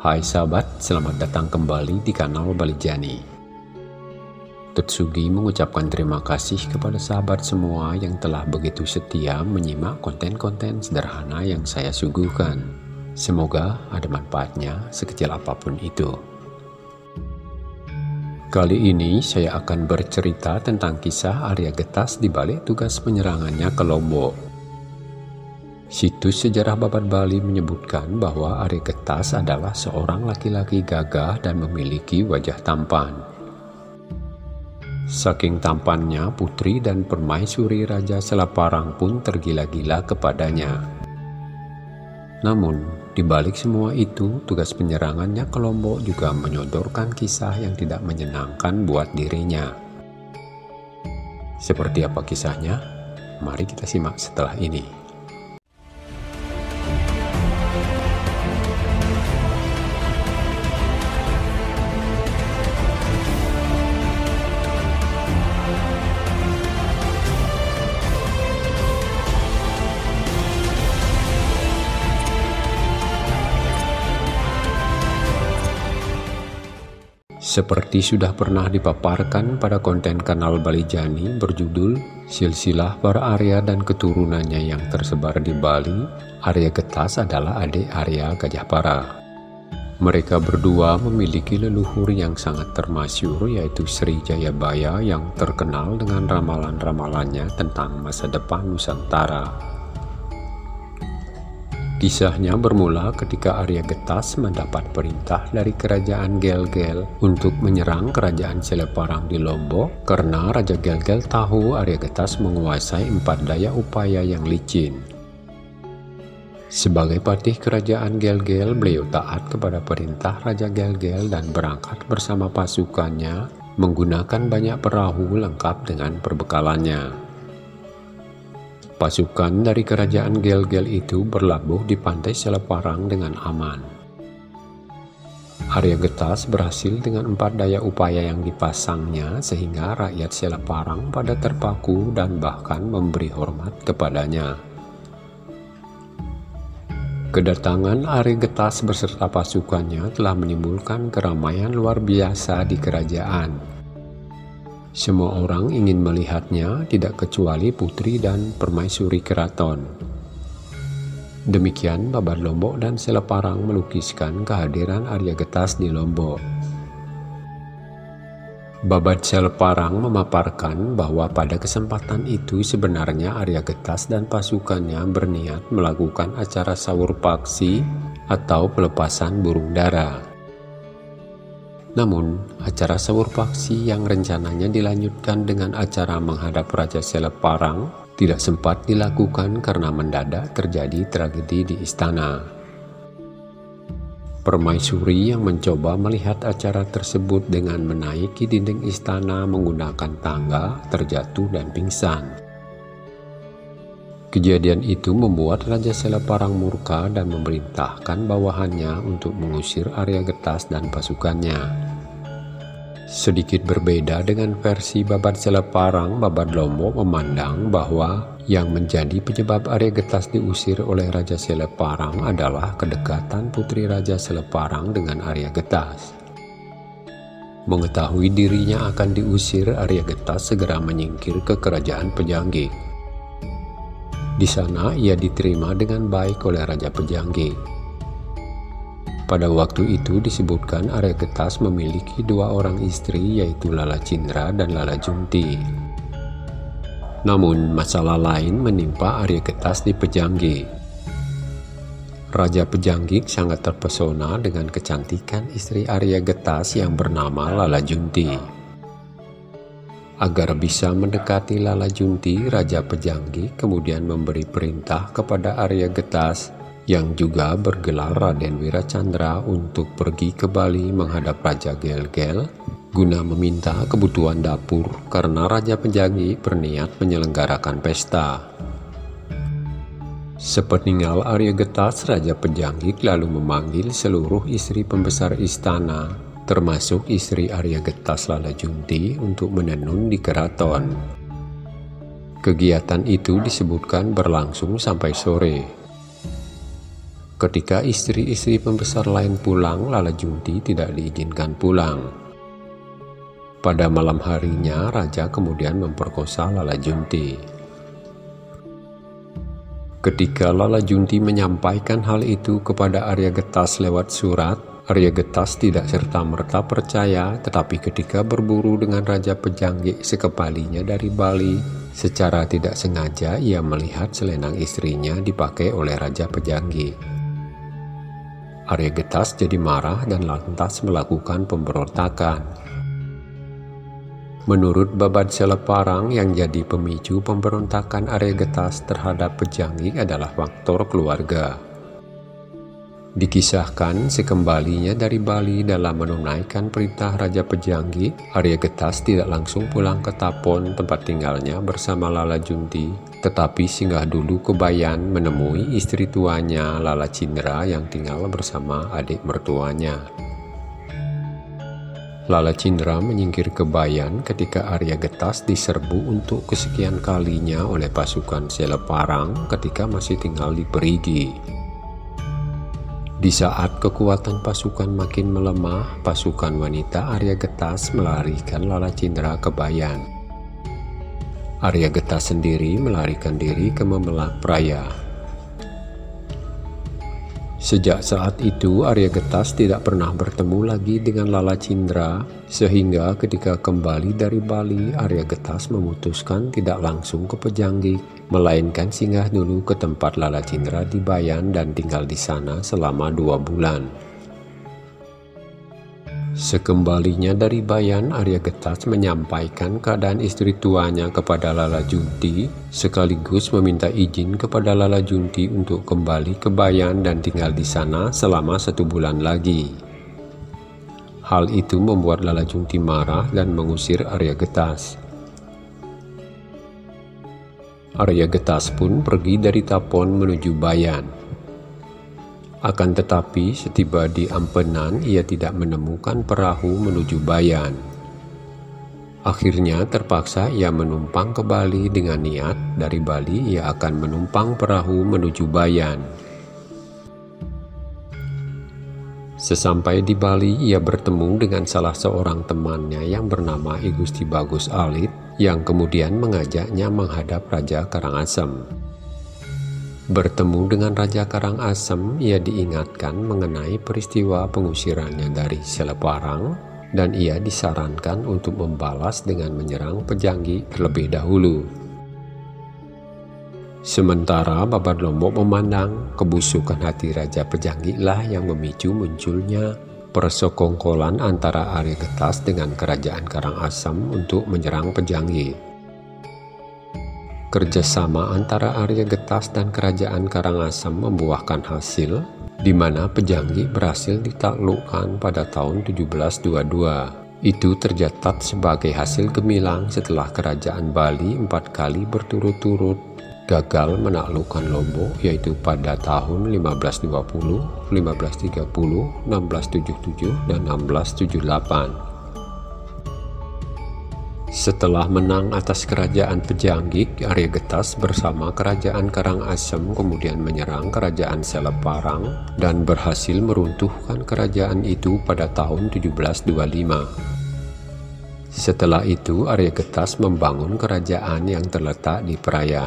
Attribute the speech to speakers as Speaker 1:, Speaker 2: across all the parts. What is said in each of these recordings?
Speaker 1: Hai sahabat, selamat datang kembali di kanal Balijani. Tetsugi mengucapkan terima kasih kepada sahabat semua yang telah begitu setia menyimak konten-konten sederhana yang saya suguhkan. Semoga ada manfaatnya sekecil apapun itu. Kali ini saya akan bercerita tentang kisah Arya Getas di balik tugas penyerangannya ke Lombok. Situs sejarah Babat Bali menyebutkan bahwa Arya Getas adalah seorang laki-laki gagah dan memiliki wajah tampan. Saking tampannya, putri dan permaisuri Raja Selaparang pun tergila-gila kepadanya. Namun, di balik semua itu, tugas penyerangannya ke Lombok juga menyodorkan kisah yang tidak menyenangkan buat dirinya. Seperti apa kisahnya? Mari kita simak setelah ini. Seperti sudah pernah dipaparkan pada konten kanal Balijani berjudul Silsilah Para Arya dan Keturunannya yang tersebar di Bali, Arya Getas adalah adik Arya Gajahpara. Mereka berdua memiliki leluhur yang sangat termasyhur, yaitu Sri Jayabaya yang terkenal dengan ramalan-ramalannya tentang masa depan Nusantara. Kisahnya bermula ketika Arya Getas mendapat perintah dari kerajaan Gelgel untuk menyerang kerajaan Selaparang di Lombok karena Raja Gelgel tahu Arya Getas menguasai 4 daya upaya yang licin. Sebagai patih kerajaan Gelgel, beliau taat kepada perintah Raja Gelgel dan berangkat bersama pasukannya menggunakan banyak perahu lengkap dengan perbekalannya. Pasukan dari kerajaan Gelgel itu berlabuh di pantai Selaparang dengan aman. Arya Getas berhasil dengan 4 daya upaya yang dipasangnya sehingga rakyat Selaparang pada terpaku dan bahkan memberi hormat kepadanya. Kedatangan Arya Getas beserta pasukannya telah menimbulkan keramaian luar biasa di kerajaan. Semua orang ingin melihatnya, tidak kecuali putri dan permaisuri keraton. Demikian Babat Lombok dan Selaparang melukiskan kehadiran Arya Getas di Lombok. Babat Selaparang memaparkan bahwa pada kesempatan itu sebenarnya Arya Getas dan pasukannya berniat melakukan acara sawur paksi atau pelepasan burung dara. Namun, acara sawur paksi yang rencananya dilanjutkan dengan acara menghadap Raja Selaparang tidak sempat dilakukan karena mendadak terjadi tragedi di istana. Permaisuri yang mencoba melihat acara tersebut dengan menaiki dinding istana menggunakan tangga terjatuh dan pingsan. Kejadian itu membuat Raja Selaparang murka dan memerintahkan bawahannya untuk mengusir Arya Getas dan pasukannya. Sedikit berbeda dengan versi Babat Selaparang, Babat Lombok memandang bahwa yang menjadi penyebab Arya Getas diusir oleh Raja Selaparang adalah kedekatan putri Raja Selaparang dengan Arya Getas. Mengetahui dirinya akan diusir, Arya Getas segera menyingkir ke kerajaan Pejanggik. Di sana ia diterima dengan baik oleh Raja Pejanggik. Pada waktu itu disebutkan Arya Getas memiliki 2 orang istri, yaitu Lala Cindra dan Lala Junti. Namun masalah lain menimpa Arya Getas di Pejanggik. Raja Pejanggik sangat terpesona dengan kecantikan istri Arya Getas yang bernama Lala Junti. Agar bisa mendekati Lala Junti, Raja Pejanggik kemudian memberi perintah kepada Arya Getas yang juga bergelar Raden Wiracandra untuk pergi ke Bali menghadap Raja Gelgel guna meminta kebutuhan dapur karena Raja Pejanggik berniat menyelenggarakan pesta. Sepeninggal Arya Getas, Raja Pejanggik lalu memanggil seluruh istri pembesar istana, termasuk istri Arya Getas Lala Junti, untuk menenun di keraton. Kegiatan itu disebutkan berlangsung sampai sore. Ketika istri-istri pembesar lain pulang, Lala Junti tidak diizinkan pulang. Pada malam harinya, raja kemudian memperkosa Lala Junti. Ketika Lala Junti menyampaikan hal itu kepada Aryagetas lewat surat, Aryagetas tidak serta-merta percaya, tetapi ketika berburu dengan Raja Pejanggik sekembalinya dari Bali, secara tidak sengaja ia melihat selendang istrinya dipakai oleh Raja Pejanggik. Aryagetas jadi marah dan lantas melakukan pemberontakan. Menurut Babad Seleparang, yang jadi pemicu pemberontakan Aryagetas terhadap Pejanggik adalah faktor keluarga. Dikisahkan sekembalinya dari Bali dalam menunaikan perintah Raja Pejanggik, Aryagetas tidak langsung pulang ke Tapon tempat tinggalnya bersama Lala Junti, tetapi singgah dulu ke Bayan menemui istri tuanya Lala Cindra yang tinggal bersama adik mertuanya. Lala Cindra menyingkir ke Bayan ketika Aryagetas diserbu untuk kesekian kalinya oleh pasukan Seleparang ketika masih tinggal di Perigi. Di saat kekuatan pasukan makin melemah, pasukan wanita Aryagetas melarikan Lala Cindra ke Bayan. Aryagetas sendiri melarikan diri ke Memelak Praya. Sejak saat itu, Aryagetas tidak pernah bertemu lagi dengan Lala Cindra, sehingga ketika kembali dari Bali, Aryagetas memutuskan tidak langsung ke Pejanggik, melainkan singgah dulu ke tempat Lala Cindra di Bayan dan tinggal di sana selama 2 bulan. Sekembalinya dari Bayan, Aryagetas menyampaikan keadaan istri tuanya kepada Lala Junti, sekaligus meminta izin kepada Lala Junti untuk kembali ke Bayan dan tinggal di sana selama 1 bulan lagi. Hal itu membuat Lala Junti marah dan mengusir Aryagetas. Aryagetas pun pergi dari Tapon menuju Bayan. Akan tetapi setiba di Ampenan ia tidak menemukan perahu menuju Bayan. Akhirnya terpaksa ia menumpang ke Bali dengan niat dari Bali ia akan menumpang perahu menuju Bayan. Sesampai di Bali ia bertemu dengan salah seorang temannya yang bernama I Gusti Bagus Alit yang kemudian mengajaknya menghadap Raja Karangasem. Bertemu dengan Raja Karangasem, ia diingatkan mengenai peristiwa pengusirannya dari Seleparang dan ia disarankan untuk membalas dengan menyerang Pejanggik terlebih dahulu. Sementara Babad Lombok memandang kebusukan hati Raja Pejanggiklah yang memicu munculnya persekongkolan antara Aryagetas dengan Kerajaan Karangasem untuk menyerang Pejanggik. Kerjasama antara Aryagetas dan Kerajaan Karangasem membuahkan hasil, di mana Pejanggik berhasil ditaklukkan pada tahun 1722. Itu tercatat sebagai hasil gemilang setelah Kerajaan Bali 4 kali berturut-turut gagal menaklukkan Lombok, yaitu pada tahun 1520, 1530, 1677, dan 1678. Setelah menang atas Kerajaan Pejanggik, Aryagetas bersama Kerajaan Karangasem kemudian menyerang Kerajaan Seleparang dan berhasil meruntuhkan kerajaan itu pada tahun 1725. Setelah itu, Aryagetas membangun kerajaan yang terletak di Praya.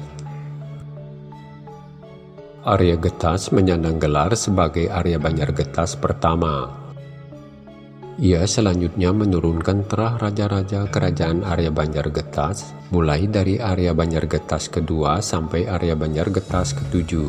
Speaker 1: Aryagetas menyandang gelar sebagai Arya Banjargetas pertama. Ia selanjutnya menurunkan terah raja-raja kerajaan Arya Banjargetas, mulai dari Arya Banjargetas kedua sampai Arya Banjargetas ketujuh.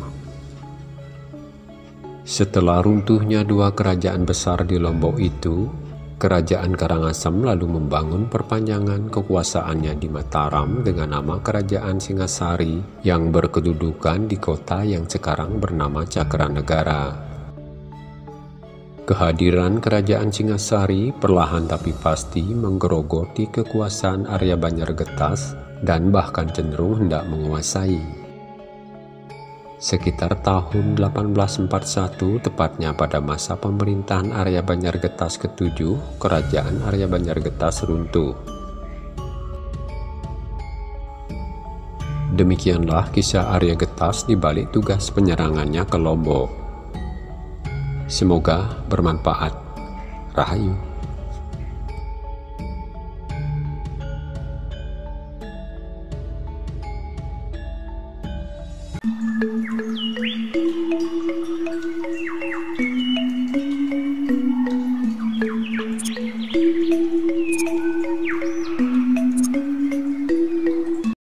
Speaker 1: Setelah runtuhnya 2 kerajaan besar di Lombok itu, Kerajaan Karangasem lalu membangun perpanjangan kekuasaannya di Mataram dengan nama Kerajaan Singasari yang berkedudukan di kota yang sekarang bernama Cakranegara. Kehadiran Kerajaan Singasari perlahan tapi pasti menggerogoti kekuasaan Arya Banjargetas dan bahkan cenderung hendak menguasai. Sekitar tahun 1841, tepatnya pada masa pemerintahan Arya Banjargetas ke-7, Kerajaan Arya Banjargetas runtuh. Demikianlah kisah Aryagetas di balik tugas penyerangannya ke Lombok. Semoga bermanfaat. Rahayu.